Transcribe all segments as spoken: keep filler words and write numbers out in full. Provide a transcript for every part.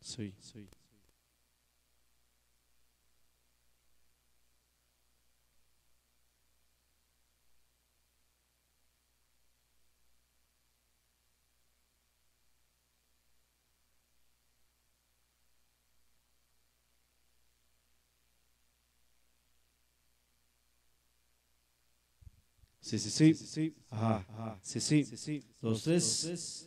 Sí, sí. Sí, sí, sí, sí. Ajá, ajá. Sí, sí, sí, sí. Dos, tres.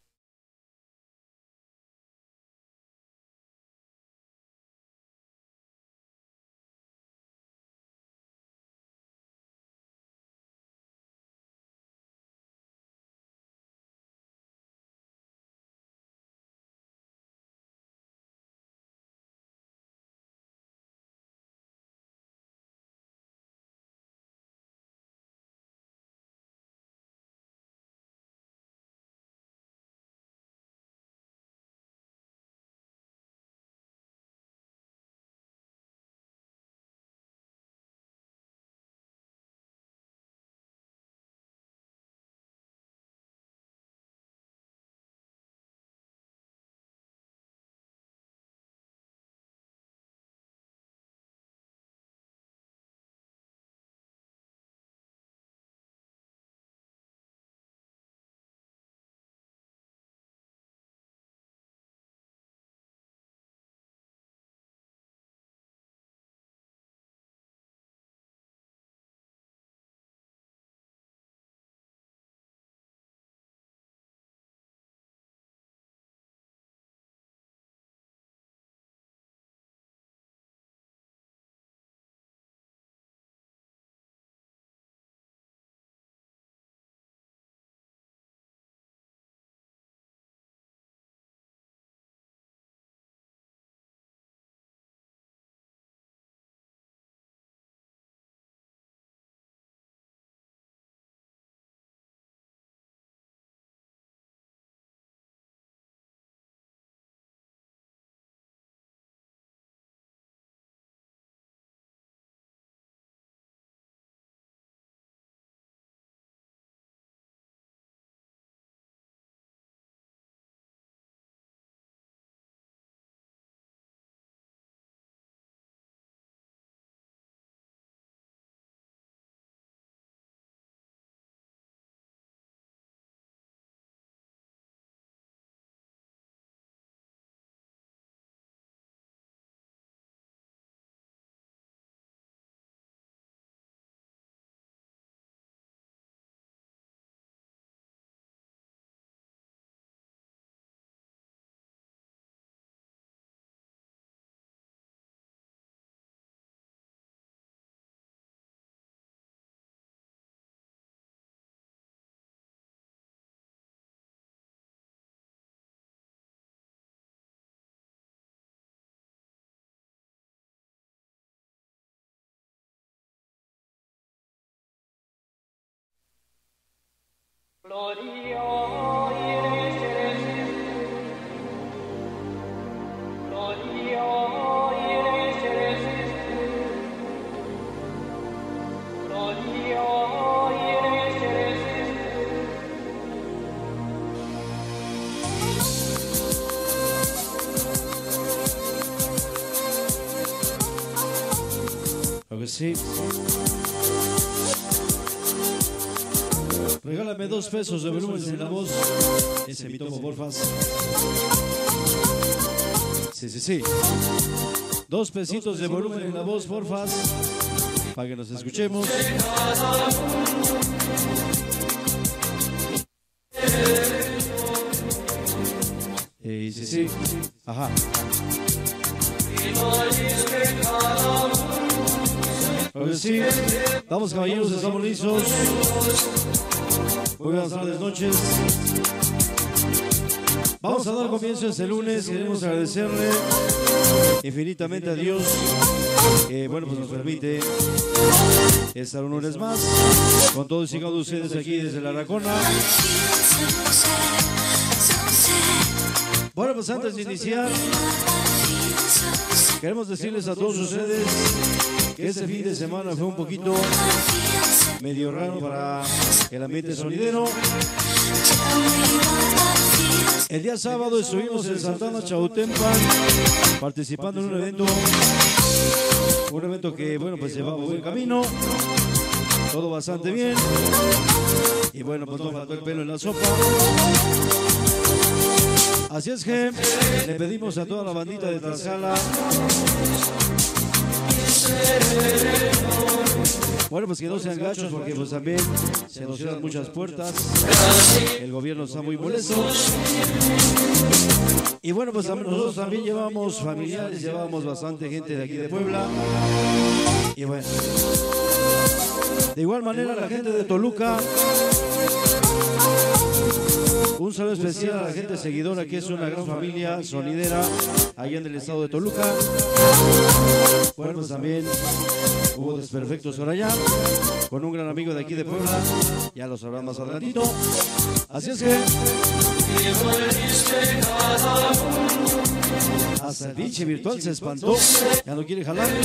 Gloria in excelsis, Gloria in excelsis, Gloria in excelsis. Creo que sí. Regálame dos pesos de volumen en la voz. Ese mi tomo, porfa. Sí, sí, sí. Dos pesitos de volumen en la voz, porfa. Para que nos escuchemos. Eh, sí, sí. Ajá. Creo que sí. Vamos, caballeros, estamos listos. Muy buenas tardes, noches. Vamos a dar comienzo este lunes. Queremos agradecerle infinitamente a Dios que, bueno, pues nos permite estar un lunes más con todos y cada uno de ustedes aquí desde La Racona. Bueno, pues antes de iniciar, queremos decirles a todos ustedes que este fin de semana fue un poquito medio raro para el ambiente sonidero. El día sábado estuvimos en Santana Chautempan participando en un evento, un evento que, bueno, pues llevaba buen camino, todo bastante bien. Y bueno, pues no faltó el pelo en la sopa. Así es que le pedimos a toda la bandita de Tlaxcala, bueno, pues que no sean gachos, porque pues también se nos cierran muchas puertas. El gobierno está muy molesto. Y bueno, pues nosotros también llevamos familiares, llevamos bastante gente de aquí de Puebla. Y bueno, de igual manera la gente de Toluca, un saludo especial a la gente seguidora, que es una gran familia sonidera allá en el estado de Toluca. Bueno, pues también hubo desperfectos por allá, con un gran amigo de aquí de Puebla, ya lo sabrán más adelantito. Así es que hasta el pinche virtual se espantó, ya no quiere jalar.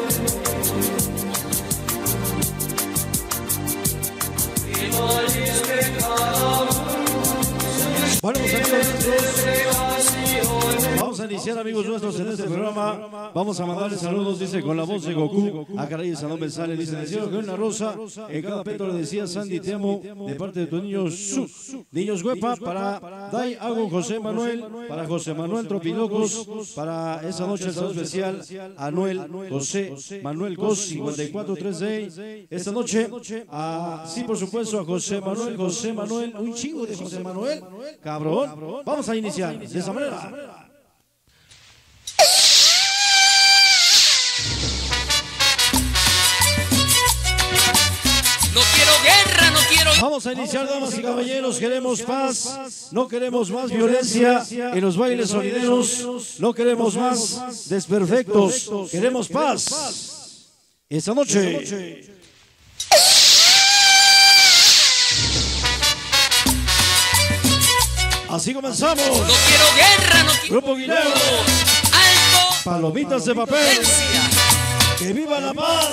Bueno, pues amigos nuestros, vamos a iniciar, amigos nuestros, en este programa. Vamos a mandarle saludos, dice, con la voz de Goku. A caray, esa no me sale, dice, decía que una rosa en cada peto le decía Sandy, te amo, de parte de tus niños, su, niños huepa, para Dai Hago José Manuel, para José Manuel Tropilocos, para esa noche el saludo especial a Noel José Manuel Cos cincuenta y cuatro tres de esta noche, a, sí, por supuesto, a José Manuel, José Manuel, un chingo de José Manuel, cabrón. Vamos a iniciar de esa manera. No quiero guerra, no quiero... Vamos a iniciar, damas y caballeros. Queremos paz, no queremos más violencia en los bailes sonideros, no queremos más desperfectos, queremos paz. Esta noche. Así comenzamos. No quiero guerra, no quiero... Grupo Guineo. Alto. Palomitas de papel. Violencia. ¡Que viva la paz!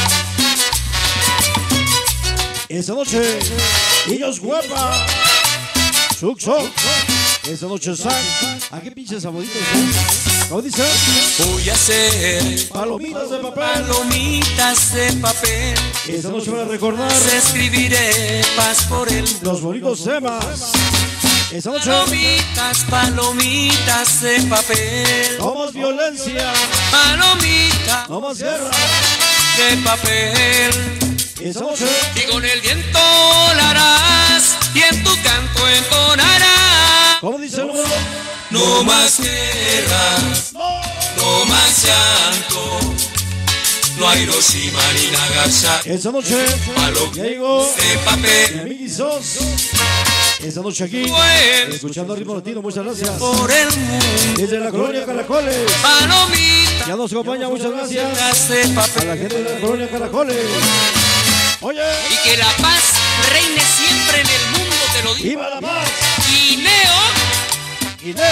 Esta noche, niños guapa. Suxo. Esta noche, San. ¿A qué pinches abuelitos? ¿Cómo dice? Voy a hacer Palomitas de papel. palomitas de papel. Esta noche van a recordar Escribiré paz por el mundo. los bonitos temas. Esta noche, Palomitas, palomitas de papel. no más violencia, Palomitas no más guerra. de papel. Esta noche, Y con el viento la harás y en tu canto entonarás. ¿cómo dice el número? No más guerras, no más llanto. No hay Hiroshima ni Nagasaki. Esta noche, ya llegó De mi papel amigo Sos. Esta noche aquí, Bueno. escuchando Ritmo Latino, muchas gracias. por el mundo. Desde la colonia Caracoles, Palomitas ya nos acompaña, muchas gracias. de A la papel. gente de la colonia Caracoles. Oye, Y que la paz reine siempre en el mundo, te lo digo. ¡viva la paz! Guineo, Guineo.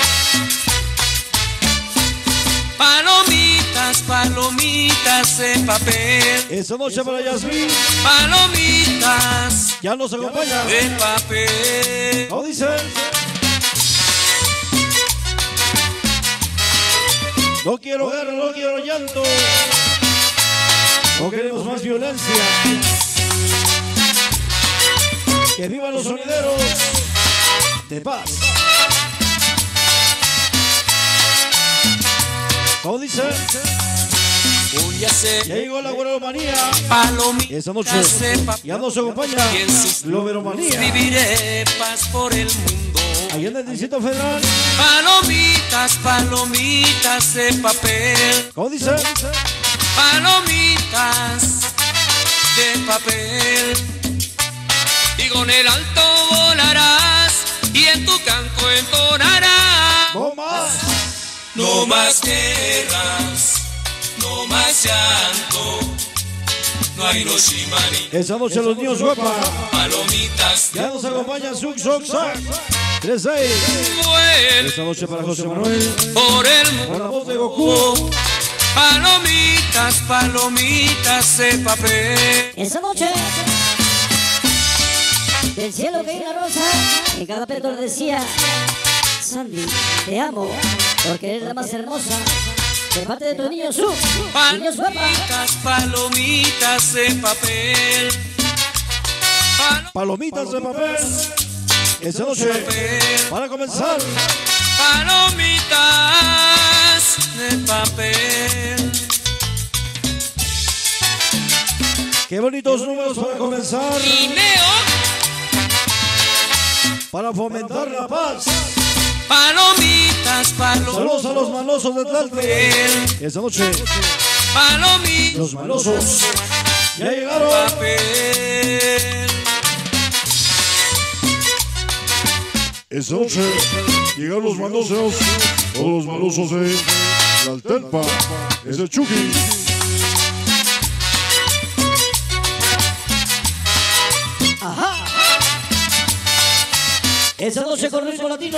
palomitas, palomitas de papel. Esta noche para Yasmín, Palomitas ya nos acompaña. de papel. ¿Cómo dice? No quiero guerra, no quiero llanto. No queremos más violencia. Que vivan los sonideros de paz. ¿Cómo dice? Voy a hacer Ya llegó la guaromanía. palomitas Esta noche de papel. ya nos acompaña Y en sus Loberomanía. viviré paz por el mundo. Allá en el Distrito Federal. Palomitas, palomitas de papel. ¿Cómo dice? Palomitas de papel. Y con el alto volarás y en tu canto entonarás. No más. No más guerras, no más llanto. No hay Hiroshima ni Esta noche los niños guapa. palomitas. Ya nos acompaña Suk Sok Sak. tres seis. Vuel Esta noche para José Manuel. por el Con la mundo. voz de Goku. Palomitas, palomitas de papel. Esa noche Del cielo caía una rosa, en cada pétalo decía: Sandy, te amo, porque eres la más hermosa. De parte de tu niño Su, niños guapa. Palomitas, palomitas de papel. Palo- Palomitas de papel. Esta noche, para comenzar, Palomitas de papel. qué bonitos números para comenzar, Guineo, para fomentar la paz. palomitas, Saludos palomitas. a los malosos de Tlalpe. Esta noche, Palomitas, los malosos ya llegaron. papel. Esta noche, llegaron los malosos, todos los malosos de Tlaltelpa. Es el Chucky. Ajá. Esa noche con ritmo latino.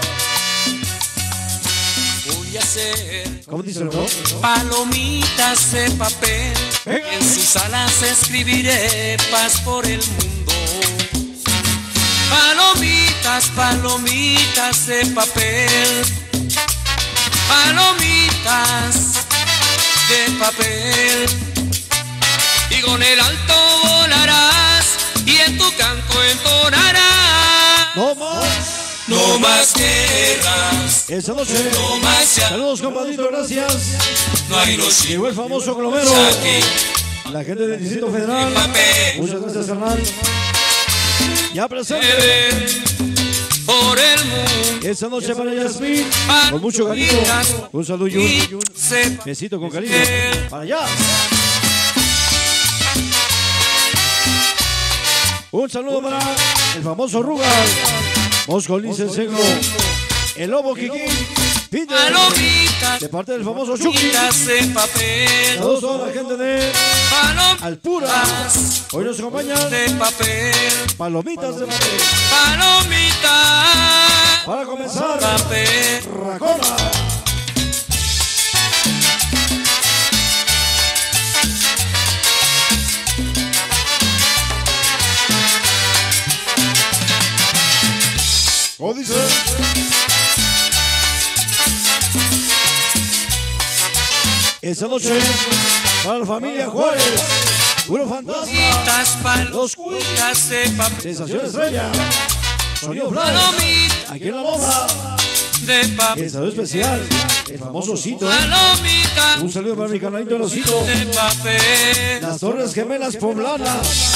Voy a hacer ¿Cómo dice el no? palomitas de papel. Venga. En sus alas escribiré paz por el mundo. Palomitas, palomitas de papel. Palomitas de papel. Y con el alto volarás y en tu canto entonarás. No más. No más guerras, Esta noche, no más ya. saludos compadrito, gracias. No hay los Llegó el famoso glomero. aquí. La gente del Distrito Federal. Papel. Muchas gracias, carnal. Ya presente. Por el mundo. Esta noche para Yasmín. Con mucho cariño. Un saludo y un, un Sepa besito con cariño. Para allá. Un saludo para el famoso Rugal. Moscolín Sensegro. El Lobo Kiki. Peter. palomitas, De parte del famoso Chucky. palomitas de papel. Saludos a toda la gente de Palomitas Alpura. Hoy nos acompañan de papel. palomitas de papel. Palomitas Para comenzar, papel. Racona. ¿Cómo dice? Esta noche, para la familia Juárez, Puro Fantasma, Palomitas, palomitas de papel. Sensación Estrella, Sonido Flash, Palomitas aquí en la bomba, de papel. el saludo especial, el famoso Osito. Palomitas Un saludo para mi canalito el Osito, de papel. las Torres Gemelas Poblanas.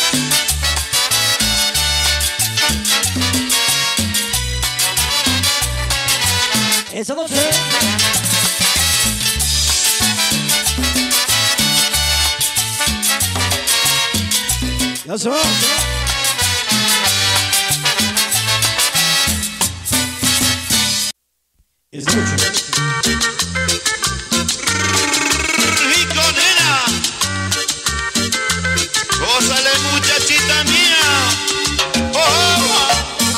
Esa noche, ya se va. Esa noche. Rico, nena. Gózale, muchachita mía. Oh, oh.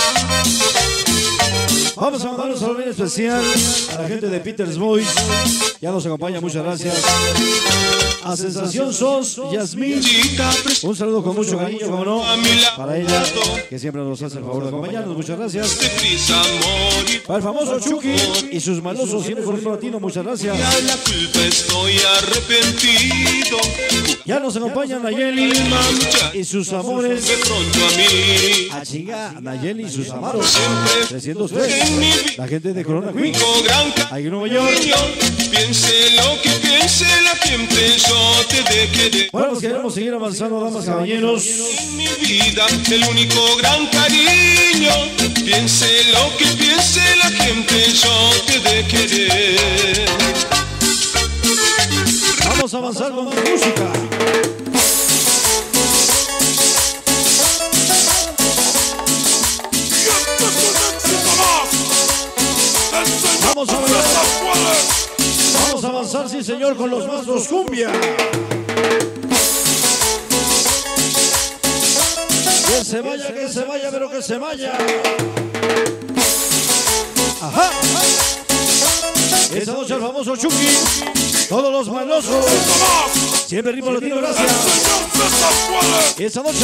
Vamos a mandar un saludo bien especial a la gente de Peter's Boys. Ya nos acompaña, muchas gracias. A Sensación Sos, Yasmín. Un saludo con mucho cariño, como no, para ella, que siempre nos hace el favor de acompañarnos. Muchas gracias. Deprisa, morir. Para el famoso Chucky y sus malosos, siempre con ritmo latino, muchas gracias. Ya la culpa estoy arrepentido. Ya nos acompañan Nayeli y sus amores. De pronto a mí. A chinga, Nayeli y sus amaros. Siempre trescientos tres. en mi vida. La gente de Corona Queen. Único gran Ahí en Nueva York. cariño. Piense lo que piense la gente, yo te de querer. Bueno, pues queremos seguir avanzando, damas y caballeros. En mi vida, el único gran cariño. Piense lo que piense la gente, yo te de querer. Vamos a avanzar con más música. Vamos a bailar. Vamos a avanzar, sí señor, con los mazos cumbia. Que se vaya, que se vaya, pero que se vaya. Ajá. Esa noche noche el famoso Chucky. Todos los malosos. Siempre ritmo latino, gracias. Esa noche.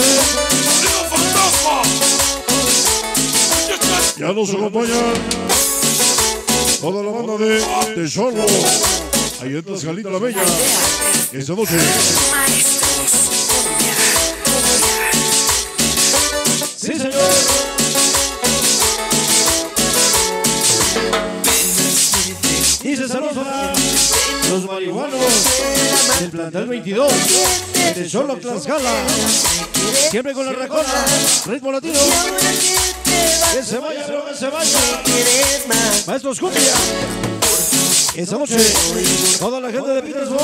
Ya nos acompañan toda la banda de Tesoro. Ahí en Tlaxcalita la Bella. Esa noche. Sí, señor. Dice saludos a los marihuanos del plantel veintidós de Tesoro, Tlaxcala. Siempre con la racona, ritmo latino. Que se vaya, pero que se vaya. Maestros Cumbia. Esa noche, toda la gente de Petersburg.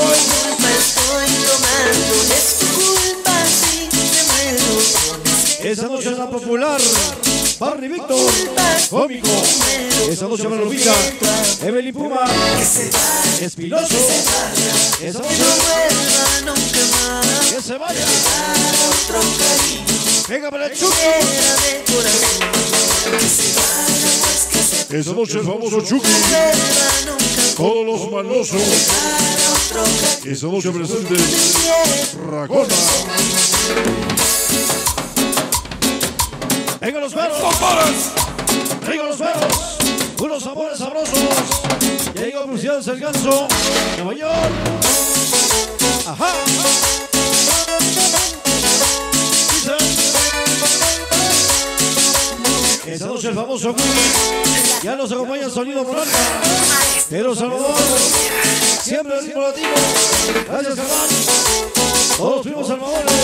Esa noche es la popular. Barry Víctor, cómico. Esa noche me lo olvida. Evelyn Puma, Espinoso. Esa noche, que se vaya. Pégame la Chucky. Esa noche el famoso Chucky. Todos los malosos. Esa noche presente Racona. Venga los perros. Venga los perros. Unos sabores sabrosos. Ya llegó Bruciados el Ganso. Nueva York. Ajá. Esa noche el famoso Wii. Ya nos acompaña el sonido Morales. Pedro Salvador. Siempre el ritmo latino. Gracias, hermano. Todos los primos salvadores.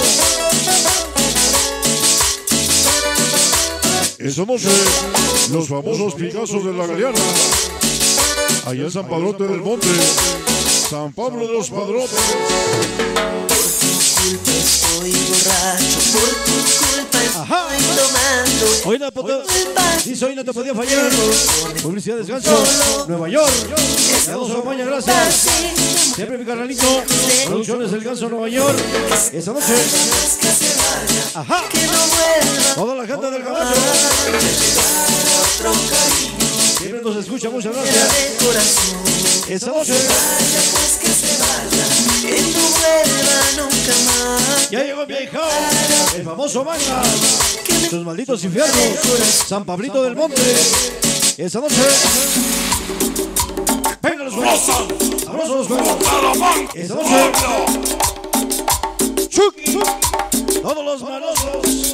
Esa noche, los famosos Picassos de la Galeana. Allá en San Padrote del Monte. San Pablo de los Padrotes. Estoy borracho por tu culpa. Ajá. Hoy no, te, dice, hoy no te podía fallar. Publicidad Descanso, Nueva York. Ya nos acompaña, gracias. Siempre mi carnalito. Producciones del Ganso, Nueva York. Esa noche. Ajá. Toda la gente del caballo. Siempre nos escucha, muchas gracias. Esa noche. Ya llegó mi hija, el famoso Manga. Sus malditos infiernos. San Pablito del Monte. Esa noche. Venga los juegos. Sabrosos los juegos. Esa noche. Chucky. Todos los malosos.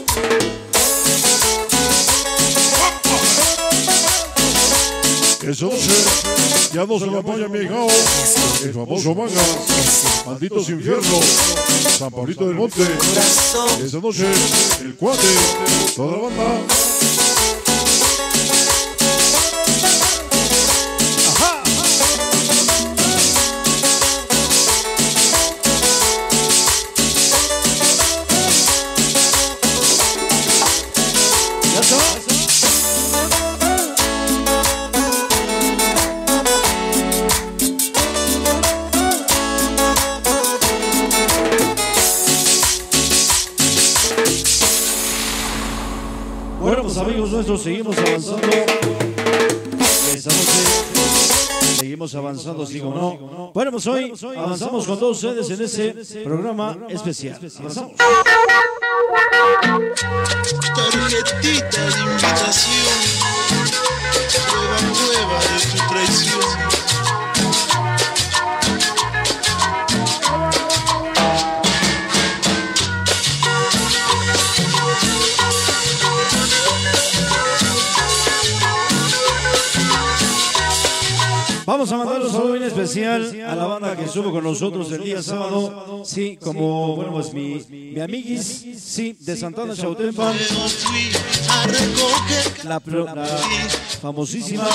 Esa noche, ya nos acompaña mi hija, el famoso Manga. Malditos infiernos. San Pablito del Monte. Esa noche, el Cuate. Toda la banda. Ajá. Ya está. Bueno, pues amigos nuestros, seguimos avanzando. Esta noche seguimos avanzando, sí o no. Bueno, pues hoy avanzamos con todos ustedes en ese programa especial. Avanzamos. Tarjetita de invitación, prueba nueva de tu traición. Vamos a mandar un saludo bien especial a la banda que estuvo con nosotros el día sábado. Sí, como, bueno, pues mi, mi amiguis, sí, de Santana Chautempan. La, la famosísima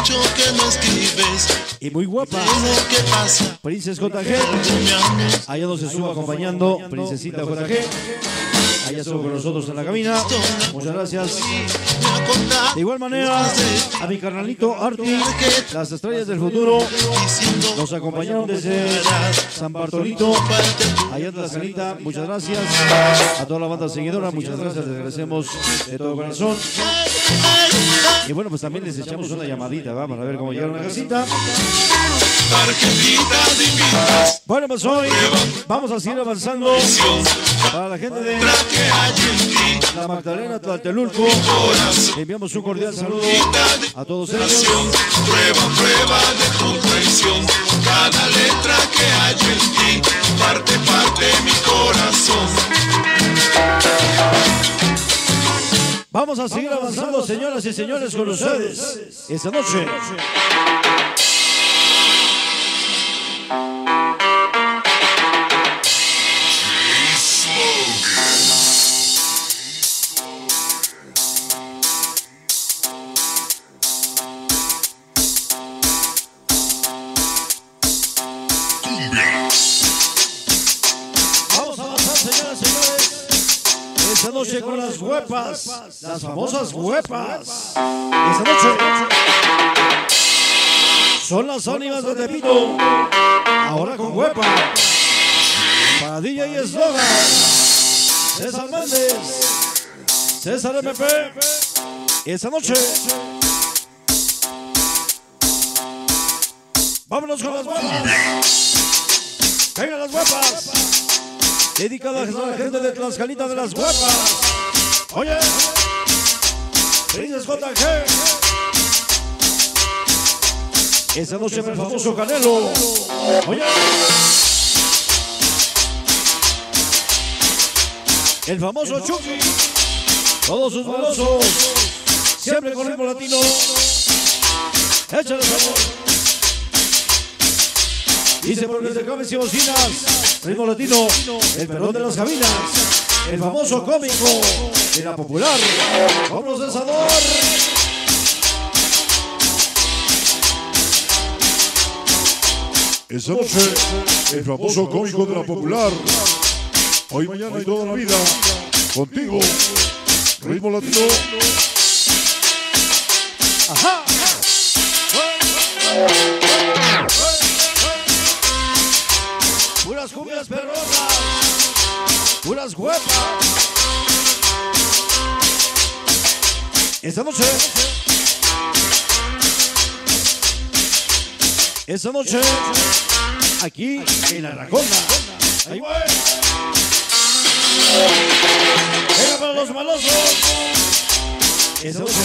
y muy guapa Princess J G. Allá nos estuvo acompañando Princesita J G. Allá estuvo con nosotros en la cabina. Muchas gracias. De igual manera, a mi carnalito Arti, las estrellas del futuro, nos acompañaron desde San Bartolito, allá en la salita. Muchas gracias. A toda la banda seguidora, muchas gracias. Les agradecemos de todo corazón. Y bueno, pues también les echamos una llamadita, ¿va? Para ver cómo llegaron a la casita. Tarjetita de invitación. Bueno, pues hoy vamos a seguir avanzando para la gente de la Magdalena Tlatelulco. Enviamos un cordial saludo a todos ellos. Prueba, prueba de tu traición. Cada letra que hay en ti parte, parte de mi corazón. Vamos a seguir avanzando, señoras y señores, con ustedes esta noche. Vamos a avanzar, señoras y señores, esta noche con las huepas, las famosas huepas. Esta noche son las ánimas de Tepito, ahora con huepa. Para D J y Eslogan, César Méndez, César M P. Esta noche vámonos con las huepas. Vengan las huepas, dedicadas a la gente de Tlaxcalita de las huepas. Oye, dices J G. Esa noche el famoso Canelo. Oye, el famoso Chucky. Todos sus malosos, siempre con ritmo latino. Échale sabor. Dice por desde cabezas y bocinas, ritmo latino, el perdón de las cabinas, el famoso cómico de la popular, con procesador. Esa noche, el famoso cómico de la popular. Hoy, mañana y toda la vida, contigo, ritmo latino. Ajá. Puras cumbias perronas, puras huepas. Esta noche, esta noche, aquí en la Raconda. Ahí voy. Venga para los malosos. Esta noche.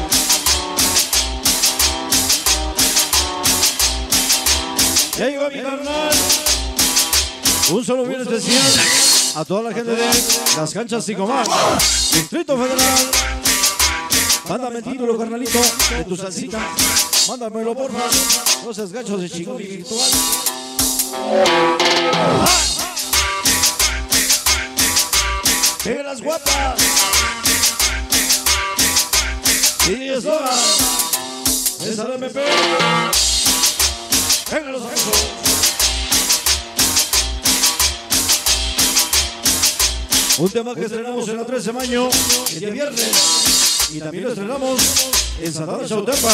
Ya llegó mi carnal. Un saludo bien especial a toda la gente de las canchas Sicomar, Distrito Federal. Mándame el título, carnalito, de tu salsita. Mándamelo, porfa. No seas gachos de chingón y virtual. ¡Venga las guapas! Y es hora. César M P. Venga los besos. Un tema que estrenamos en la trece de mayo, el día viernes. Y también lo estrenamos en Santana Chautepa.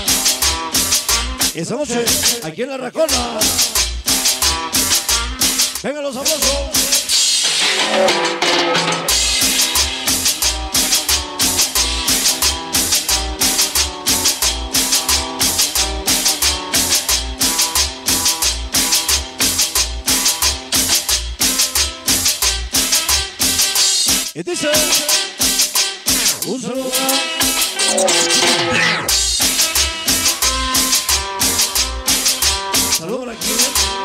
Esa noche, aquí en la Racona. Venga los sabrosos. Y dice, un saludo. Saludo para aquí.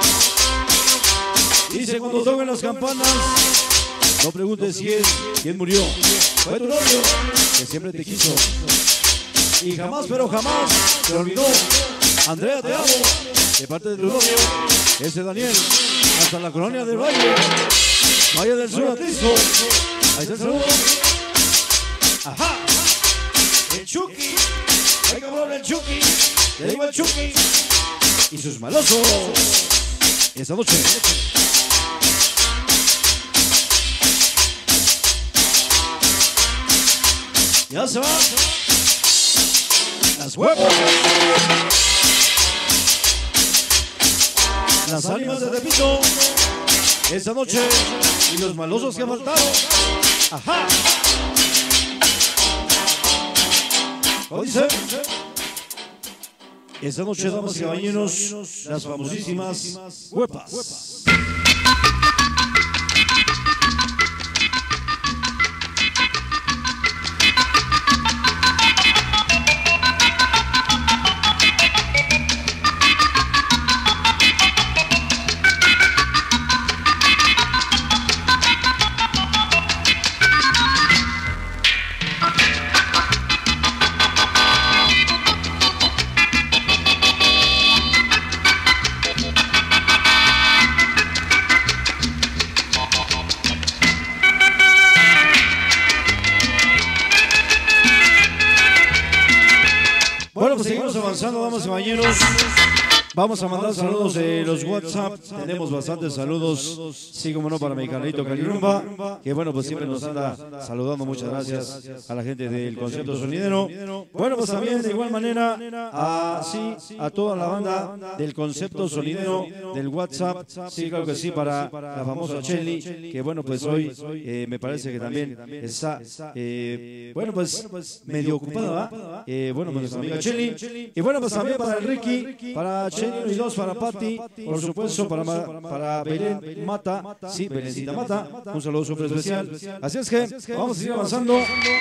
Dice, cuando toquen las campanas, no preguntes si es quién murió. Fue tu novio, que siempre te quiso. Y jamás, pero jamás, te olvidó. Andrea, te amo. De parte de tu novio, ese Daniel. Hasta la colonia del Valle. Valle del Sur, Atlisco. Ahí está el saludo. Ajá. El Chucky. Ay, cabrón, el Chucky. Le digo el Chucky. Y sus malosos. Esta noche. Ya se va. Las huevas. Las ánimas de Tepito. Esta noche. Y los malosos que han faltado. Ajá. ¿Cómo dice? Esta noche, damas y caballeros, las famosísimas huepas. Bueno, pues seguimos avanzando, damas y caballeros. Vamos a mandar saludos de los WhatsApp. Tenemos bastantes saludos. Sí, como no, para mi Carlito Calirumba, que bueno, pues siempre nos anda saludando. Muchas gracias a la gente del Concepto Sonidero. Bueno, pues también de igual manera a, sí, a toda la banda del Concepto Sonidero del WhatsApp. Sí, claro que sí, para la famosa Cheli, que bueno, pues hoy eh, me parece que también está, eh, bueno, pues medio ocupada, ¿va? Eh, bueno, pues nuestra amiga Cheli. Y bueno, pues también para el Ricky, para Cheli y dos, para Pati, por supuesto, para, para Belén Mata, sí, Belencita Mata, un saludo súper especial. Así es que vamos a seguir avanzando.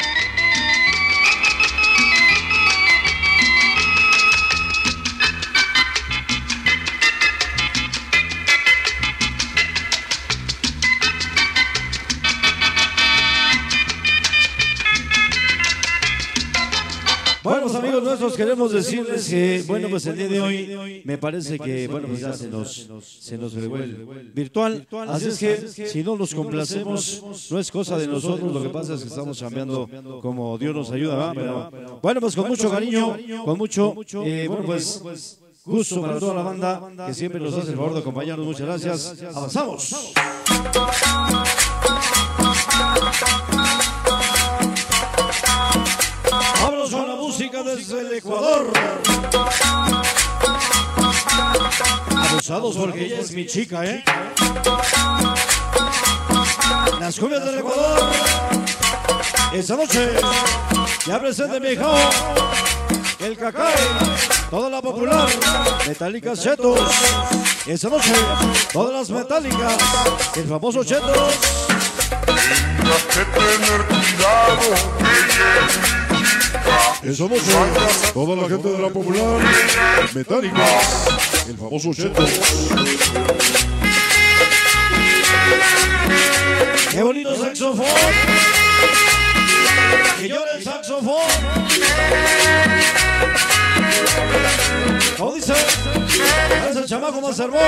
Bueno, pues amigos nuestros, queremos decirles que, bueno, pues el día de hoy me parece que, bueno, pues ya se nos, se nos fregó el virtual. Así es que, si no nos complacemos, no es cosa de nosotros, lo que pasa es que estamos cambiando como Dios nos ayuda, ¿va? Pero, bueno, pues con mucho cariño, con mucho, eh, bueno, pues gusto para toda la banda que siempre nos hace el favor de acompañarnos. Muchas gracias. Avanzamos. Vámonos con la música desde el Ecuador. Abusados porque ella es mi chica, ¿eh? Las cumbias del Ecuador. Esta noche ya presente mi hijo, el Cacay, toda la popular, Metálicas Chetos. Esta noche, todas las metálicas, el famoso Chetos. Tendrás que tener cuidado, esa noche, toda la gente de la popular, Metálica, el famoso Chetos. ¡Qué bonito saxofón! ¡Que llore el saxofón! ¿Cómo dice? Es el chamaco Masterboy.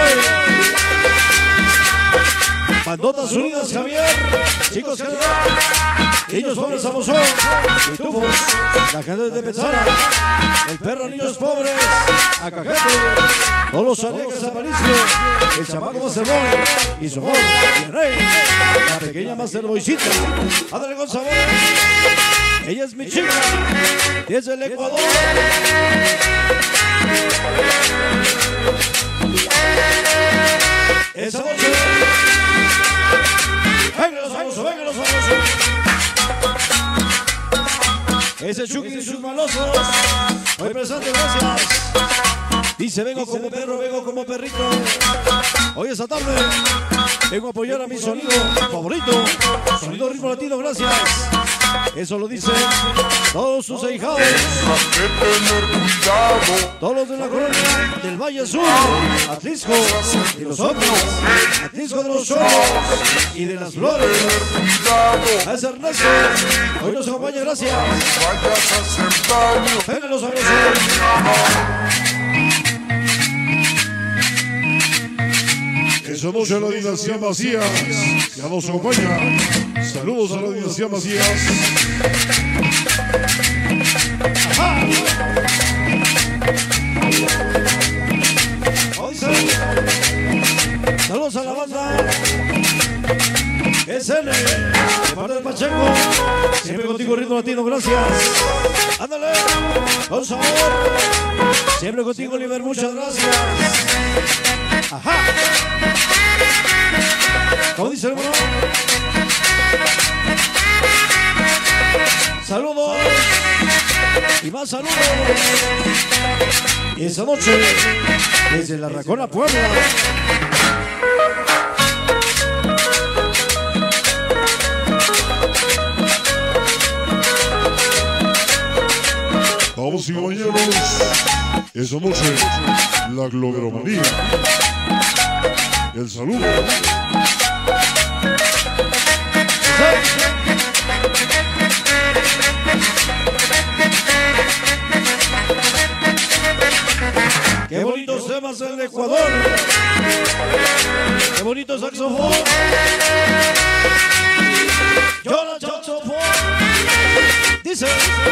Bandotas Unidas, Javier. Chicos, que niños pobres, Samosón. Pitufos. La gente de Pezana. El perro, niños pobres. Acajete. Todos los alegres, Aparicio. El chamaco Masterboy. Y su amor. Y el rey. La pequeña Masterboycita. Ándale con sabor. Ella es mi chica. Desde el Ecuador. Esa noche. Venga los famosos, venga los famosos. Ese Chucky y sus malosos. Hoy presente, gracias. Dice, vengo como perro, vengo como perrito. Hoy esta tarde vengo a apoyar a mi sonido favorito. Sonido ritmo latino, gracias. Eso lo dicen todos sus ahijados. Todos los de la colonia del Valle Sur, Atlisco, y los otros, Atlisco de los Choros y de las Flores. A ese Ernesto, hoy nos acompaña, gracias. Venga los amigos. Esa noche a la dinastía Macías ya nos acompaña. Saludos a la dinastía Macías. Ajá. Saludos a la banda S N de parte de Pacheco. Siempre contigo, ritmo latino, gracias. Ándale, con sabor. Siempre contigo, Oliver, muchas gracias. Ajá. ¿Cómo dice el hermano? Saludos. Y más más saludos. Esa noche, desde la Racona, Puebla. Vamos y caballeros, esa noche, la globeromanía, el saludo. Qué bonitos temas el de Ecuador. Qué bonito saxofón. Llora saxofón. Dice.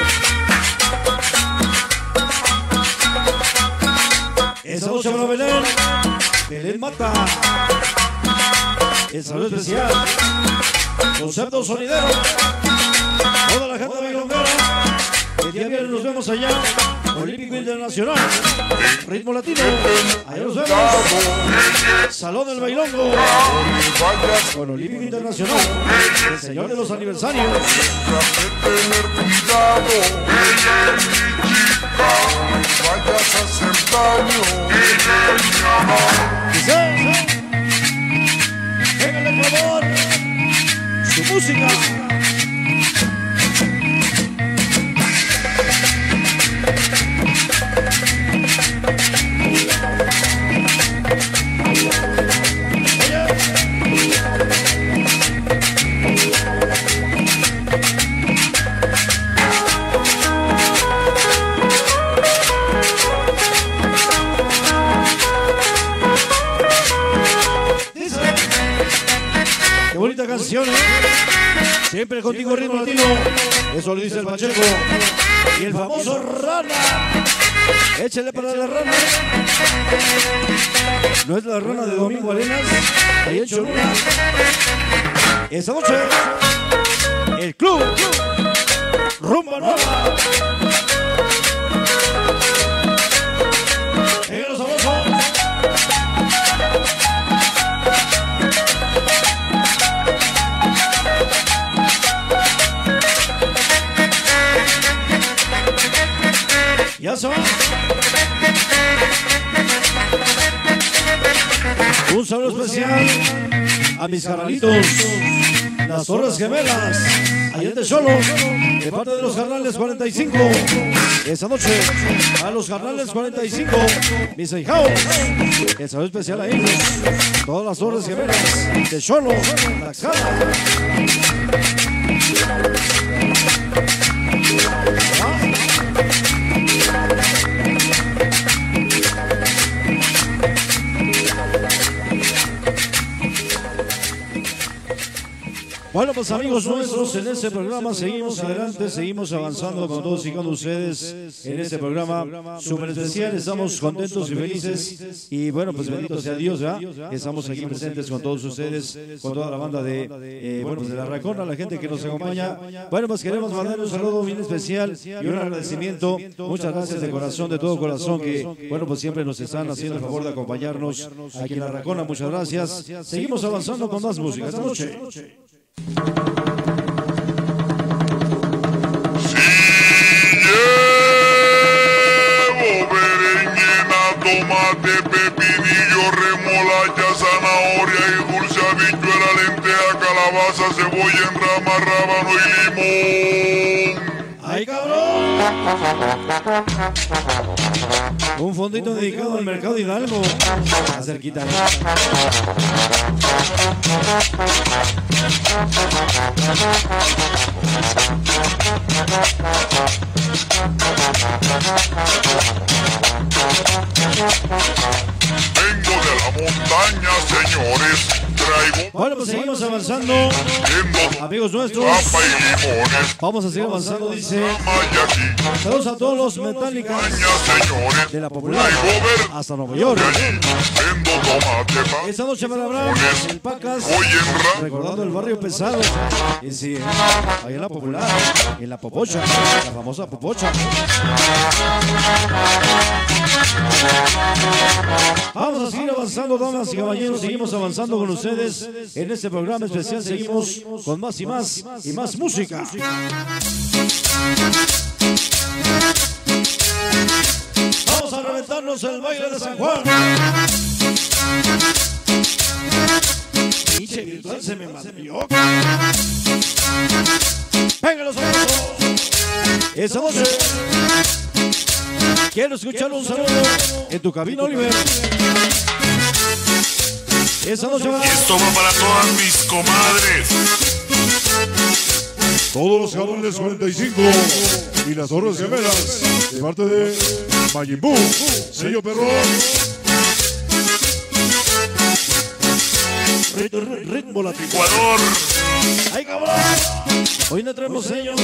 Esa noche para Belén. Belén mata. El saludo especial. Concepto sonidero. Toda la gente bailonguera. El día viernes nos vemos allá. Olímpico Internacional. Ritmo latino. Allá nos vemos. Salón del Bailongo. Con Olímpico Internacional. El señor de los aniversarios. Vayas a hacer daño. Venga el Ecuador. Su música. Bonita canción, ¿eh? Siempre contigo ritmo latino. Eso lo dice el Pacheco. Y el famoso Rana. Échale para la rana. No es la rana de Domingo Arenas. Ahí en Cholula. Esa noche, el club Rumba Nueva. En los sabrosos. Ya son. Un saludo especial a mis carnalitos, las Torres Gemelas, allá de Cholo, de parte de los Carnales cuarenta y cinco. Esa noche, a los Carnales cuarenta y cinco, mis ahijados, el saludo especial a ellos, todas las Torres Gemelas, de Cholo, Tlaxcala. Bueno, pues amigos nuestros, en este programa seguimos adelante, seguimos avanzando con todos y con ustedes en este programa súper especial. Estamos contentos y felices y bueno, pues bendito sea Dios, ¿verdad? Estamos aquí presentes con todos ustedes, con toda la banda de, eh, bueno, pues de la Racona, la gente que nos acompaña. Bueno, pues queremos mandar un saludo bien especial y un agradecimiento. Muchas gracias de corazón, de todo corazón, que bueno, pues siempre nos están haciendo el favor de acompañarnos aquí en la Racona. Muchas gracias. Seguimos avanzando con más música esta noche. Tomate, pepinillo, remolacha, zanahoria y dulce, habichuela, lenteja, calabaza, cebolla en rama, rábano y limón. ¡Ay, cabrón! Un fondito dedicado al mercado Hidalgo. Está cerquita. Vengo de la montaña, señores. Traigo. Bueno, pues seguimos avanzando. Amigos nuestros, vamos a seguir avanzando, dice. Saludos a todos los metálicas de la popular hasta Nueva York. Esta noche para hablar el Pacas, recordando el barrio pesado. Y sí, ahí en la popular, en la Popocha, la famosa Popocha. Vamos a seguir avanzando, damas y caballeros, seguimos avanzando con ustedes en este programa especial. Seguimos con más y más y más música. reventarnos el baile de San Juan. Pinche virtual se me matrió. Venga los abrazos. Esa noche quiero escuchar un saludo en tu cabina, Oliver. Esa noche va. Y esto va para todas mis comadres. Todos los jalones cuarenta y cinco y las Torres Gemelas de parte de Majin Buu, sello perrón. Ritmo latino. Ecuador. ¡Ay, cabrón! Hoy no traemos sellos.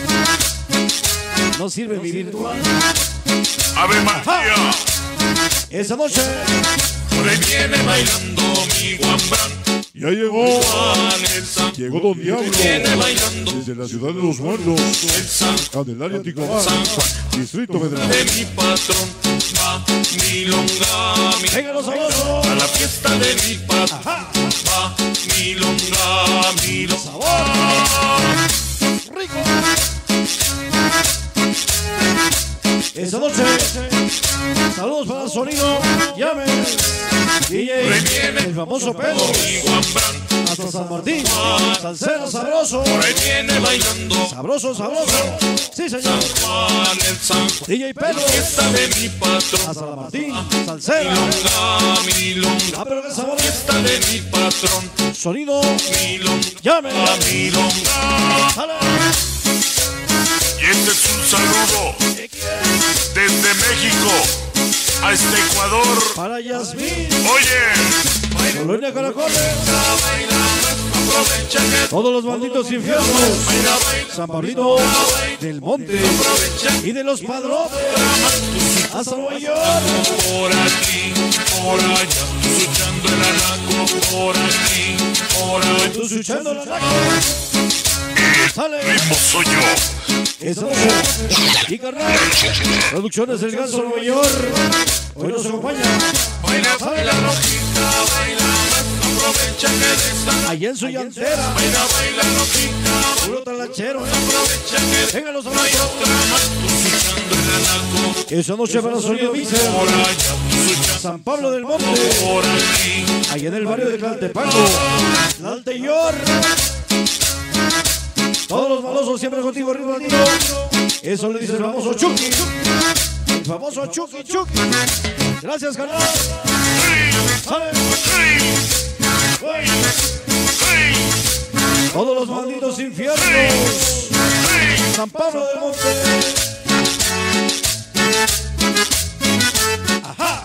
No sirve mi virtual. Ave María. Esa noche. Por ahí viene bailando mi guambrán. Ya llegó, llegó Don Diablo, desde la ciudad de los muertos, Candelaria, Ticomán, Distrito Federal. De mi patrón va milonga, mi Venga los sabrosos. a la fiesta de mi patrón va milonga, milonga. Rico. Esa noche, saludos para el sonido. Llame. D J, el famoso Pedro. Hasta San Martín. Salsero sabroso. Por ahí viene bailando Sabroso, sabroso. Sí, señor. San Juan, el San Juan. D J Pedro. Fiesta de mi patrón. Hasta San Martín. Salsero. Milonga, milonga. Ah, pero qué sabor. Fiesta de mi patrón. Sonido. Milonga, Llame. milonga. Dale. Y este es un saludo desde México hasta Ecuador. Para Yasmín. Oye, Colonia Caracoles. Todos los malditos infiernos. San Pablito del Monte y de los Padrones. Hasta Nueva York. Por aquí, por allá, tú escuchando el anaco. Por aquí, por allá. Tú escuchando la naco. Sale. ritmo soy yo. Esa noche. Y carnal. Producciones del Ganso Nueva York. Hoy nos acompaña. Baila, baila, rojita, baila más, aprovecha que desata. Allá en su llantera. Baila, baila, rojita, Puro talachero. aprovecha que Venga los no hay abrazos. otra más. Tú escuchando el anaco. Esa noche para Sonido Miser. Por allá, tú escuchando San Pablo del Monte. por aquí. Allá en el barrio de Caltepango. Lalteyor. Todos los malosos siempre contigo, ritmo latino. Eso le dice el famoso Chucky. El famoso Chucky Chucky. Gracias, canal. Sale. Todos los malditos infiernos. San Pablo del Monte. Ajá.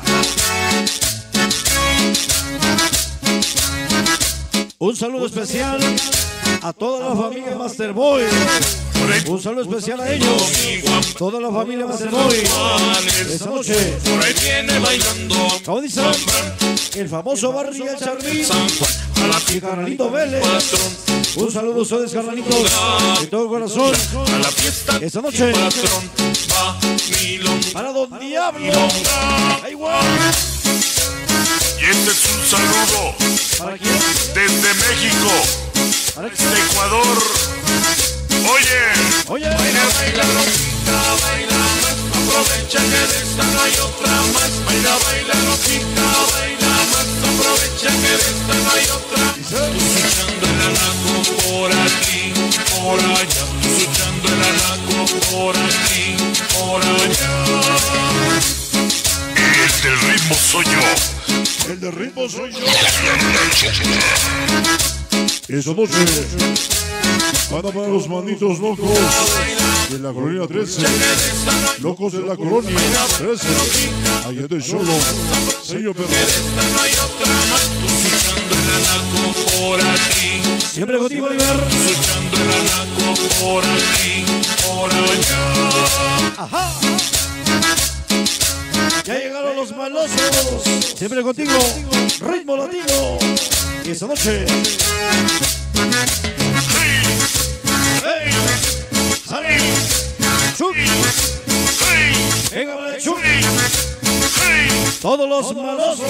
Un saludo especial a toda la familia Masterboy. Un saludo especial a ellos. Toda la familia Masterboy. Esta noche. Por ahí viene bailando. Como dice el famoso Barry El Charmín. San Juan, a la Y Carnalito Vélez. patrón. Un saludo a ustedes, carnalitos. De todo corazón. A la fiesta Esta noche. patrón va milonga. Para Don Diablo. Ay, guau. Y este es un saludo ¿Para quién? desde México ¿Para quién? hasta Ecuador. Oye, Oye. Baila, baila, rojita, baila más, aprovecha que de esta no hay otra más. Baila, baila, rojita, baila más, aprovecha que de esta no hay otra. Tú escuchando el anaco por aquí, por allá. Tú escuchando el anaco por aquí, por allá. el del ritmo soy yo. El de ritmo soy yo. Esa noche van a para los manitos locos de la colonia trece. Locos de la colonia trece. Allá de Cholo. Sello perro. No hay otra más. Tú escuchando el anaco por aquí, Siempre contigo, Oliver. escuchando el anaco por aquí, por allá. Ajá. Ya llegaron los malosos. Siempre contigo. Ritmo latino. Y esta noche. Hey. Sale. Chucky. Venga, vale, Chucky. Todos los malosos.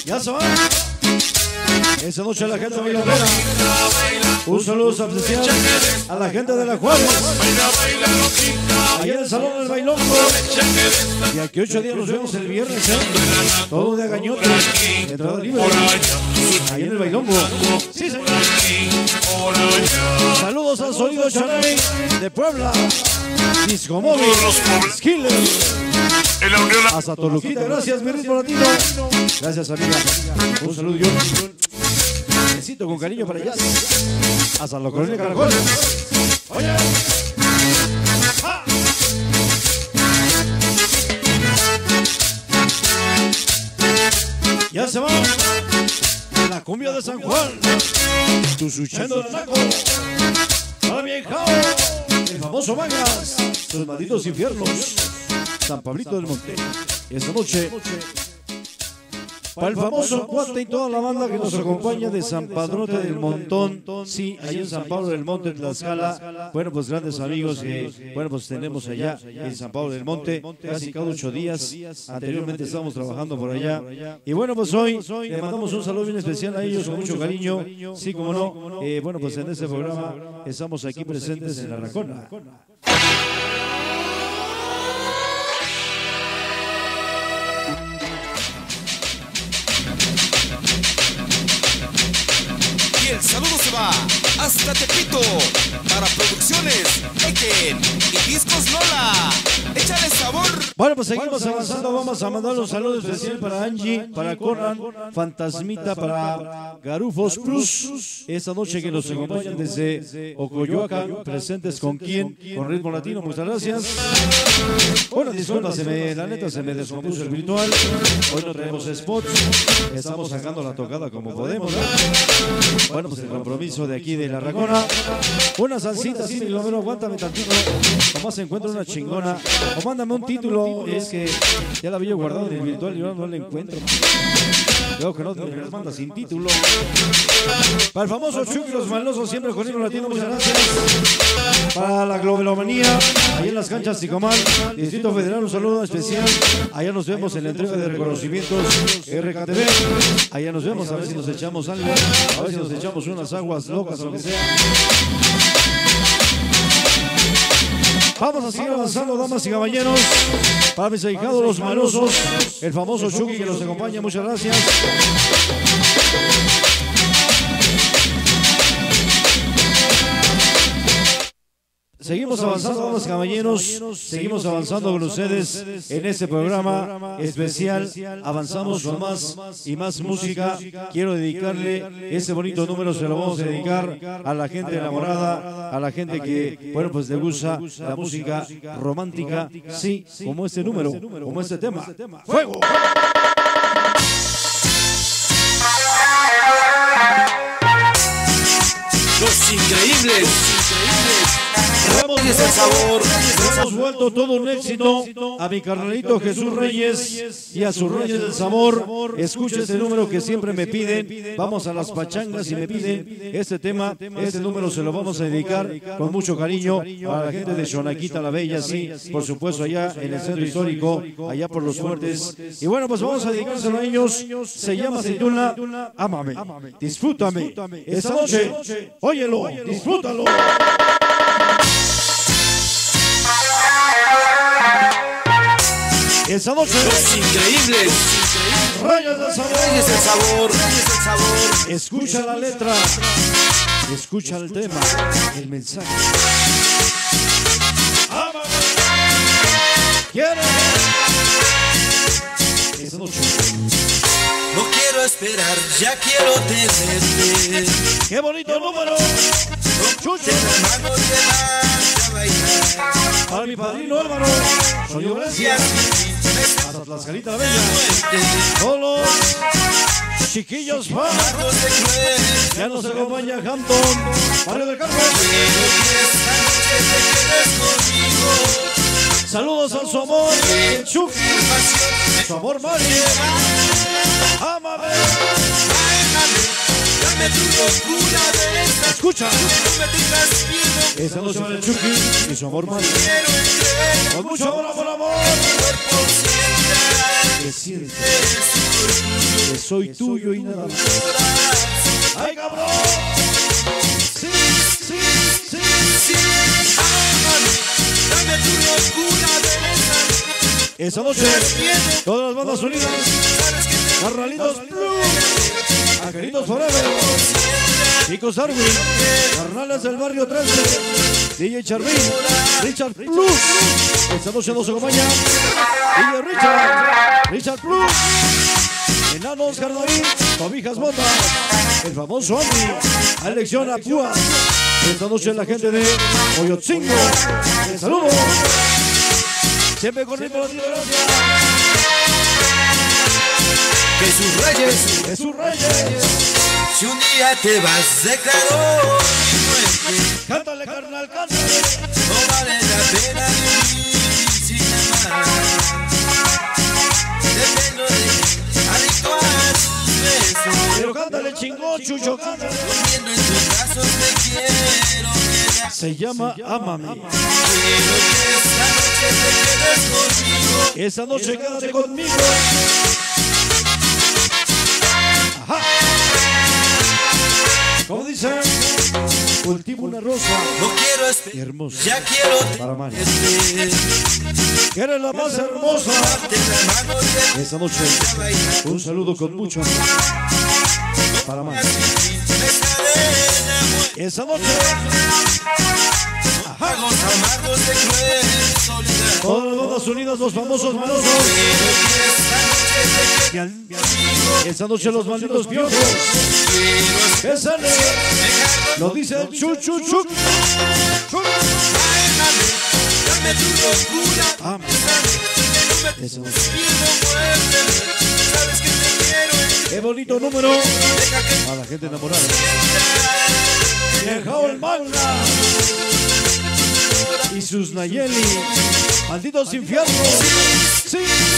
Ya se va. Esa noche a la gente bailadora. Un saludo especial a la gente de la Juárez. Allá en el Salón del Bailongo. Y aquí ocho días nos vemos el viernes, ¿eh? Todo de gañote. Entrada libre. Allá en el Bailongo. Sí, señor. Saludos al Sonido Chanay de Puebla. Disco Móvil. Skiller. Hasta Toluquita. Gracias, mi ritmo latino. Gracias, amiga. Un saludo, yo. Besito con cariño para allá. Hasta la colonia Caracol. Oye. ¡Ah! Ya se va la cumbia de San Juan. Tu suchendo de Naco. Para mi hijao, el famoso Mangas. Sus malditos infiernos. San Pablito del Monte. Esta noche, para el famoso Cuate y toda la banda que nos acompaña de San Padrote del Montón, sí, allá en San Pablo del Monte, Tlaxcala. Bueno, pues grandes amigos que, bueno, pues tenemos allá en San Pablo del Monte, casi cada ocho días. Anteriormente estábamos trabajando por allá. Y bueno, pues hoy le mandamos un saludo bien especial a ellos con mucho cariño. Sí, como no, eh, bueno, pues en este programa estamos aquí presentes en La Racona. El saludo se va hasta Tepito para Producciones Eken y Discos Lola. Échale sabor. Bueno, pues seguimos avanzando. Vamos a mandar un saludo especial para Angie, para Corran, Fantasmita, para Garufos Plus. Esta noche que nos acompañan desde Ocoyoacán, presentes con quién, con Ritmo Latino. Muchas gracias. Bueno, disculpa, se me, la neta se me descompuso el virtual. Hoy no traemos spots. Estamos sacando la tocada como podemos, ¿no? Bueno, pues el compromiso de aquí de La Racona. Una salsita, sí, mi lomero, aguántame tantito. Nomás se encuentra una chingona. O mándame un título. Es que ya la había guardado en el virtual y ahora no la encuentro. Creo que no me las manda sin título. Para el famoso Chucky, los malosos, siempre con Ritmo Latino, muchas gracias. Para la Globelomanía, ahí en las canchas Ticomal, Distrito Federal, un saludo especial. Allá nos vemos en la entrega de reconocimientos R K T V. Allá nos vemos, a ver si nos echamos algo. A ver si nos echamos unas aguas locas o lo que sea. Vamos a seguir avanzando, damas y caballeros. Para mis ahijados, los malosos, el famoso Chucky que nos acompaña, muchas gracias. Seguimos avanzando, damas y caballeros. Seguimos avanzando con ustedes en este programa especial. Avanzamos con más y más música. Quiero dedicarle este bonito número, se lo vamos a dedicar a la gente enamorada, a la gente que, bueno, pues le gusta la música romántica. Sí, como este número, como este tema. ¡Fuego! Los increíbles. Hemos, el sabor. Hemos vuelto todo un éxito a mi carnalito Jesús Reyes y a sus Reyes del Sabor. Escucha este número que siempre me piden. Vamos a las pachangas y me piden este tema. Este número se lo vamos a dedicar con mucho cariño a la gente de Xonaquita la Bella, sí, por supuesto, allá en el centro histórico, allá por los fuertes. Y bueno, pues vamos a dedicárselo a ellos. Se llama, se titula Ámame, disfrútame. Esta noche, óyelo, disfrútalo. Esa noche, los increíbles. Reyes del Sabor. Reyes del Sabor. Reyes del Sabor. Escucha la letra. Escucha el tema. El mensaje. Ámame. ¿Quieres? Esa noche. No quiero esperar, ya quiero tenerte. ¡Qué bonito número! ¡Chucho! Para mi padrino Álvaro, soy yo, gracias. Hasta Tlaxcalita la Bella. Todos los chiquillos fan. Ya nos acompaña Hampton, Barrio del Carmen. Saludos al su amor, Chucky, su amor Mari. Ámame. Dame tu locura de esta. Escucha. No me tengas miedo. Esa noche va el Chucky y su amor Mari. Con mucho amor, amor, amor. Tu cuerpo sienta. que siento que soy tuyo y nada más. ¡Ay, cabrón! Sí, sí, sí, sí. Dame tu locura de esa noche, todas las bandas unidas, Carnalitos Blue, Angelitos Forever, Chicos Darwin, Carnales del Barrio trece, D J Charvin, Richard Plus. Esta noche nos acompaña D J Richard, Richard Plus, Enanos Carnavín, Cobijas Mota, el famoso Andy, Alexión Apúa. Esta noche la gente de Oyotzingo. Les saludo. Siempre con ritmo latino, gracias. Jesús Reyes, Jesús Reyes. si un día te vas de claro, Cántale, carnal, cántale. no vale la pena vivir sin amar. Dependo de adicto a tus besos. Pero cántale, chingón, Chucho, cántale. Durmiendo en tus brazos me quiero quedar. Se llama Ámame. Quiero que esta noche te quedes conmigo. Esa noche quédate conmigo. Ajá. Como dice, cultivo una rosa No quiero esperar, hermosa ya quiero para Mari, tener. que eres la más hermosa. Darte la mano y Esa noche, un saludo con mucho amor para Mari. Esa noche, ajá. Tragos amargos de cruel soledad. Todas las bandas unidas, los famosos malosos. Quiero que esta noche te Y al- Esa noche los malditos piojos. quiero Que sale, lo dice el chu chu chu. Chu. dame tu locura. Ámame. Esa noche. Pierdo muerte. Sabes que te quiero. Qué bonito número Deja que a la gente enamorada. Dejao el manga y sus Nayeli, malditos infiernos. Sí,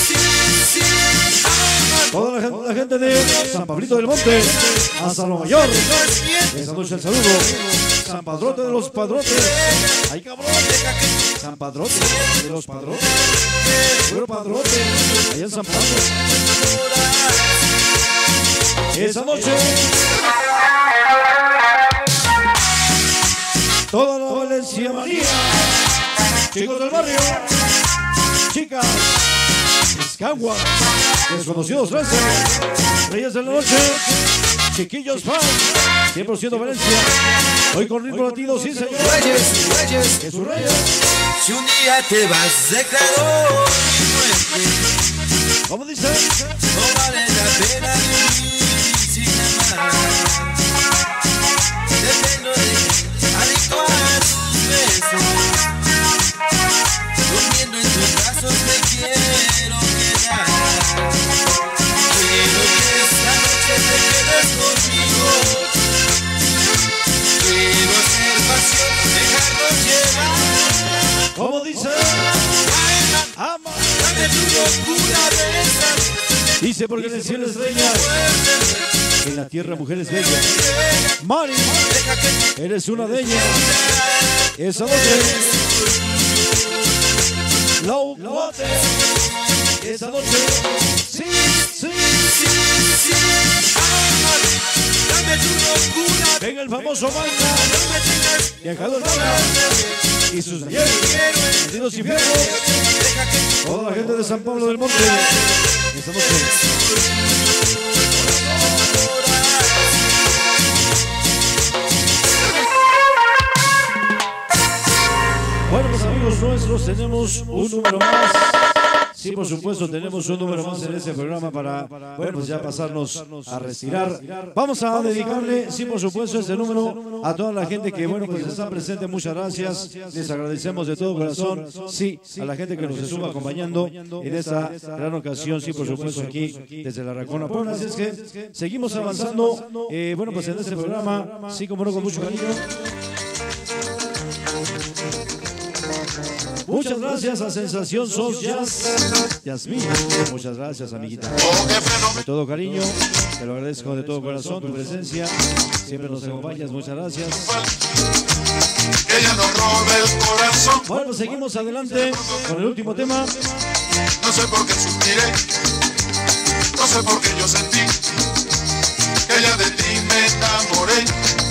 toda la gente, la gente de San Pablito del Monte hasta Nueva York. Esa noche el saludo. San Padrote de los Padrotes. Ay, cabrón. San Padrote de los Padrotes. Puro Padrote. Allá en San Pablo. Esa noche, toda la Valencia María, chicos del barrio, chicas, Escagua, desconocidos trece, Reyes de la Noche, chiquillos fan, cien por ciento Valencia, hoy con ritmo latino, sí señor. Reyes, Reyes, Jesús Reyes. si un día te vas de claro, ¿Cómo dice? no vale la pena vivir sin amar. Dependo de adicto a tus besos. Durmiendo en tus brazos me quiero quedar. Quiero que esta noche te quedes conmigo. Quiero hacer pasión, dejarnos llevar. ¿Cómo dice? Ama. Dame tu locura de esa. Dice porque en el cielo estrellas, en la tierra mujeres bellas. Mari, eres una de ellas. Esa noche, la Uguate. Esa noche, sí, sí, sí, sí. Dame tu locura. Venga el famoso manga, viajado el manga y sus ayeres, malditos infiernos. Toda la gente de San Pablo del Monte. Esa noche. Bueno, pues amigos nuestros, tenemos un número más. Sí, por supuesto, tenemos un número más en este programa para, bueno, pues ya pasarnos a retirar. Vamos a dedicarle, sí, por supuesto, este número a toda la gente que, bueno, pues está presente. Muchas gracias. Les agradecemos de todo corazón. Sí, a la gente que nos estuvo acompañando en esta gran ocasión, sí, por supuesto, aquí desde la Racona Puebla. Así es que seguimos avanzando, eh, bueno, pues en este programa, sí, como no, con mucho cariño. Muchas gracias a Sensación Sos Jazz, Yasmín. Muchas gracias, amiguita. De todo cariño, te lo agradezco de todo corazón, tu presencia. Siempre nos acompañas, muchas gracias. Que ella nos robe el corazón. Bueno, seguimos adelante con el último tema. No sé por qué suspiré. sé por qué yo sentí que ya de ti me enamoré.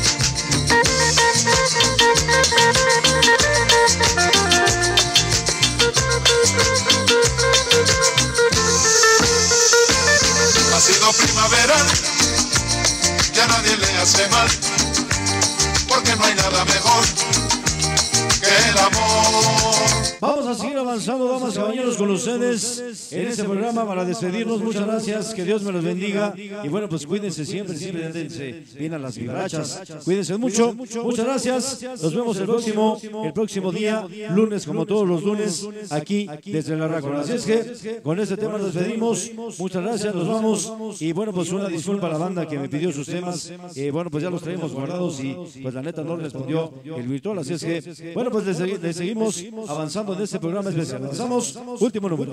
Ha sido primaveral, ya nadie le hace mal, porque no hay nada mejor que el amor. Vamos a seguir avanzando, damas y caballeros, con ustedes en este programa para despedirnos. Muchas gracias, que Dios me los bendiga. Y bueno, pues cuídense siempre, siempre dense bien a las vibrachas. Cuídense mucho, muchas gracias. Nos vemos el próximo, el próximo día, lunes, como todos los lunes, aquí desde la Racon. Así es que con este tema nos despedimos. Muchas gracias, nos vamos. Y bueno, pues una disculpa a la banda que me pidió sus temas. Eh, bueno, pues ya los traemos guardados y pues la neta no respondió el virtual. Así es que, bueno, pues le, le seguimos avanzando en este programa especial. Avanzamos, último número.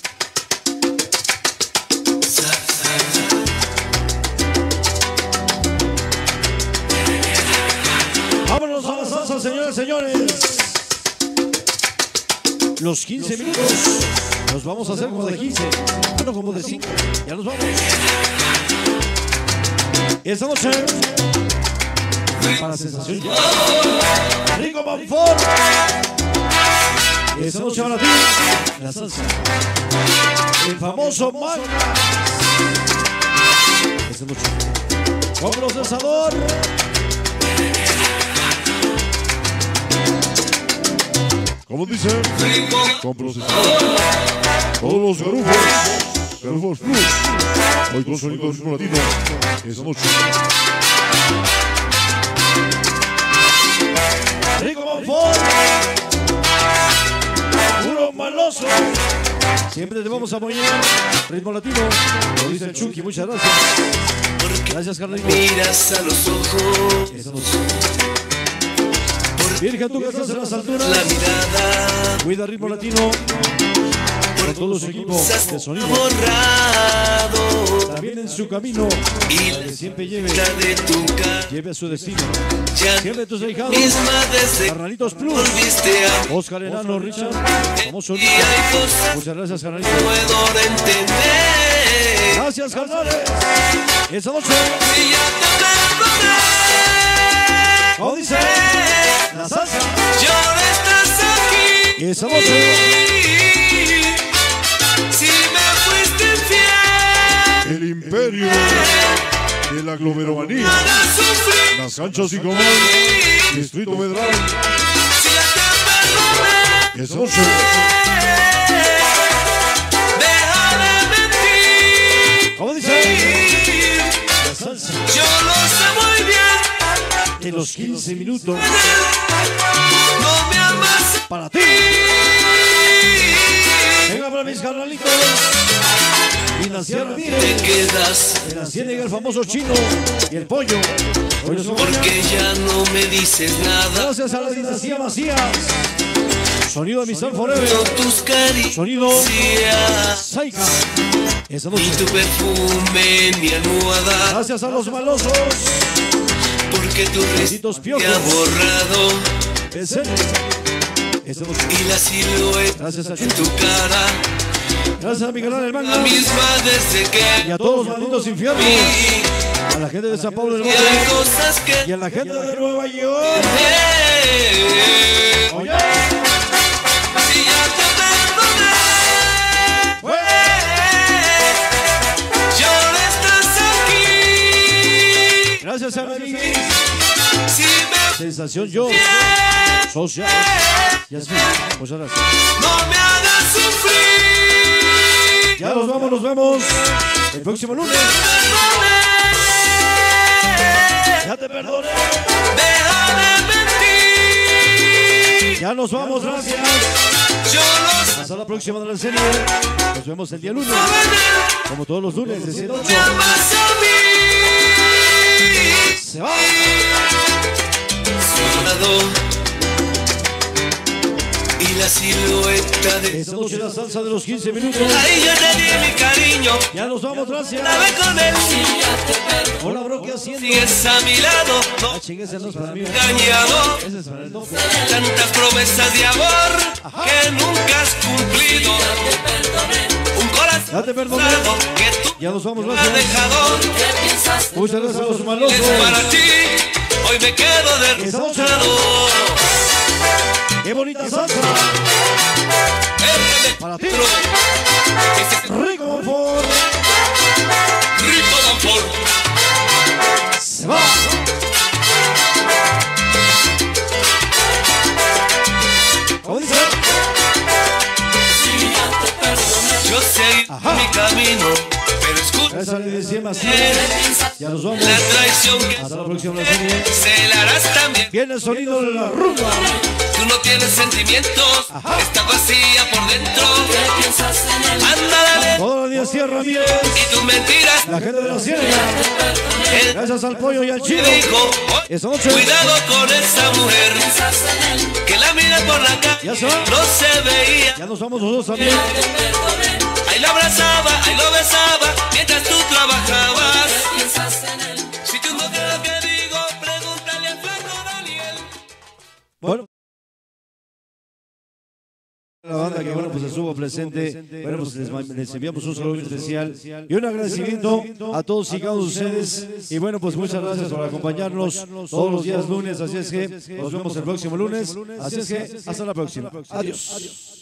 Vámonos a la salsa, señores, señores. Los quince minutos los vamos a hacer como de quince, ah, no, como de cinco. Ya nos vamos. Esta noche para sensación Rico Monfort. Esta noche para ti, la salsa, el famoso Max. Esta noche, con procesador. Como dice, con procesador. Todos los garufos, garufos plus. Hoy con sonido del ritmo latino. Esta noche. Rico Monfort. Puro maloso. Siempre te vamos a apoyar. Ritmo latino. Lo dice el Chucky. Muchas gracias. Gracias, Carlito. Miras a los ojos. Esta noche. Virgen, tú que estás en las alturas. La mirada. Cuida Ritmo Latino. Con todo su equipo de sonido. Borrado. También en su camino. Y para que siempre lleve, de tu cara. lleve a su destino. Ya Siempre tus ahijados. misma desde Carnalitos Plus. volviste a Oscar Enano, Richard. Famoso. y hay cosas Muchas gracias, carnalitos. que puedo entender. Gracias, carnales. Esa noche. Y ya te perdoné. ¿Cómo dice? La salsa. Ya no estás aquí. Esa noche. Si me fuiste infiel. El imperio de la aglomeramanía. Para sufrir. Las canchas y común. Distrito Medral. Si ya te perdoné. Esa noche. Deja de mentir. ¿Cómo dice? La salsa. Yo lo sé muy bien. En los quince minutos. No me amas. Para ti. Venga para mis carnalitos. Y la Sierra Te Mire. quedas. En la Ciénaga el famoso chino y el pollo. Hoy nos vamos. Porque ya no me dices nada. Gracias a la dinastía Macías. Sonido de Amistad Forever. Tus caricias. Sonido Saika. Esa Y noche. tu perfume, mi almohada. Gracias a los malosos. Porque tu Besitos risa piojos. te ha borrado. En serio. Esa noche. Y la silueta Gracias a en tu cara. Gracias a mi canal El La Mango. misma desde que Y a todos los malditos infiernos. vi. A la gente de San Pablo del Y hay Monte. cosas que Y a la gente de Nueva York. Eh, Oye. si ya te perdoné. Ya no estás aquí. Gracias a mi amiga. Si me Sensación yo. Social. Yasmin. Muchas gracias. no me hagas sufrir. Ya nos vamos, nos vemos el próximo lunes. Ya te perdoné. Deja de mentir. Ya nos vamos, gracias. Yo lo sé. Hasta la próxima de la serie. Nos vemos el día lunes. Como todos los lunes de siete a Me ocho. amas a mí. Se va. Sonado. Y la silueta de Esta noche la salsa de los quince minutos. ahí yo te di mi cariño. Ya nos vamos, gracias. La ve con él. Hola, bro, ¿qué haciendo? Sigues a mi lado. No Ah, chingue, ese no es para mí. engañado. Ese es para el doble. Tantas promesas de amor que nunca has cumplido. Un corazón Ya te perdoné. que tú Ya nos vamos, Me ha gracias. dejado. Muchas gracias a los malosos. Es para ti. Hoy me quedo derrotado. Qué bonita salsa. Para ti. Rico confort. Rico confort. Se va. ¿Cómo dice? Yo seguí mi camino, pero escucha. Esa le decía más. Ya nos vamos. La traición que Hasta la próxima serie. se la harás también. Viene el sonido de la rumba. Tú no tienes sentimientos, está vacía por dentro. Anda, dale. Todos los días cierra bien. Y tus mentiras. La gente de la sierra. Gracias al pollo y al chino. Dijo, Esta noche. cuidado con esa mujer que la mira por la calle. Ya se va. No se veía. Ya nos vamos los dos también. Ahí lo abrazaba, ahí lo besaba mientras tú trabajabas. Si tú no crees lo que digo, pregúntale al flaco Daniel. Bueno. La banda que bueno pues estuvo presente, bueno pues les, les enviamos un saludo especial y un agradecimiento a todos y cada uno de ustedes y bueno pues muchas gracias por acompañarnos todos los días lunes, así es que nos vemos el próximo lunes, así es que hasta la próxima, adiós.